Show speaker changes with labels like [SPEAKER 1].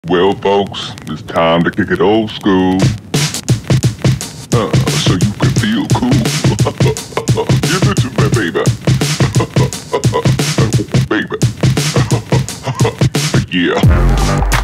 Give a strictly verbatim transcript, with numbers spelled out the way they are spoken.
[SPEAKER 1] Well, folks, it's time to kick it old school. Uh, so you can feel cool. Give it to me, baby. Baby. Yeah.